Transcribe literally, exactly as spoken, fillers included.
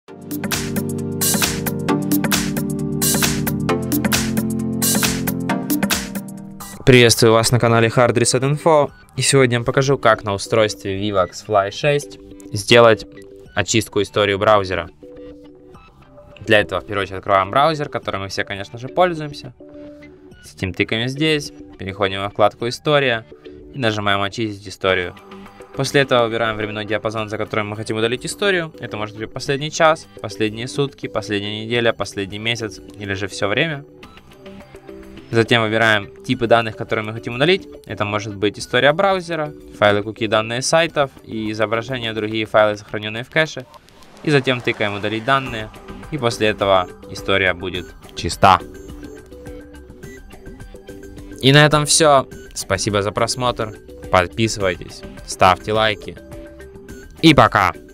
Приветствую вас на канале Hard Reset Info, и сегодня я вам покажу, как на устройстве Vivox Fly шесть сделать очистку истории браузера. Для этого в первую очередь открываем браузер, которым мы все, конечно же, пользуемся. Затем тыкаем здесь, переходим во вкладку «История» и нажимаем «Очистить историю». После этого выбираем временной диапазон, за которым мы хотим удалить историю. Это может быть последний час, последние сутки, последняя неделя, последний месяц или же все время. Затем выбираем типы данных, которые мы хотим удалить. Это может быть история браузера, файлы куки, данные сайтов и изображения, другие файлы, сохраненные в кэше. И затем тыкаем «Удалить данные». И после этого история будет чиста. И на этом все. Спасибо за просмотр. Подписывайтесь, ставьте лайки. И пока!